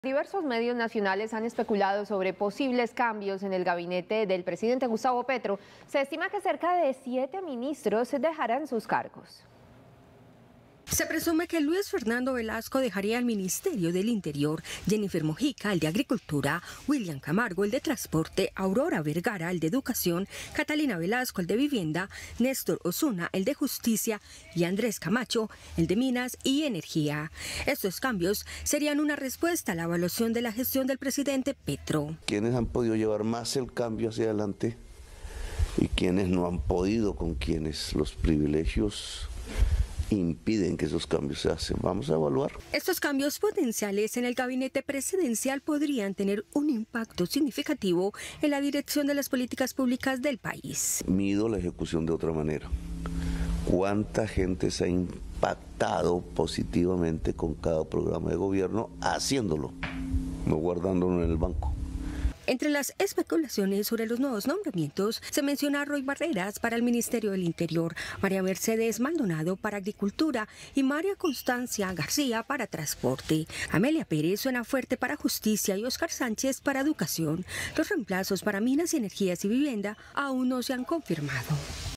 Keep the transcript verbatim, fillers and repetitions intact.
Diversos medios nacionales han especulado sobre posibles cambios en el gabinete del presidente Gustavo Petro. Se estima que cerca de siete ministros dejarán sus cargos. Se presume que Luis Fernando Velasco dejaría el Ministerio del Interior, Jennifer Mojica el de Agricultura, William Camargo el de Transporte, Aurora Vergara el de Educación, Catalina Velasco el de Vivienda, Néstor Osuna el de Justicia y Andrés Camacho el de Minas y Energía. Estos cambios serían una respuesta a la evaluación de la gestión del presidente Petro. Quienes han podido llevar más el cambio hacia adelante y quienes no han podido, con quienes los privilegios impiden que esos cambios se hacen. Vamos a evaluar. Estos cambios potenciales en el gabinete presidencial podrían tener un impacto significativo en la dirección de las políticas públicas del país. Mido la ejecución de otra manera. ¿Cuánta gente se ha impactado positivamente con cada programa de gobierno haciéndolo, no guardándolo en el banco? Entre las especulaciones sobre los nuevos nombramientos se menciona a Roy Barreras para el Ministerio del Interior, María Mercedes Maldonado para Agricultura y María Constancia García para Transporte. Amelia Pérez suena fuerte para Justicia y Oscar Sánchez para Educación. Los reemplazos para Minas y Energías y Vivienda aún no se han confirmado.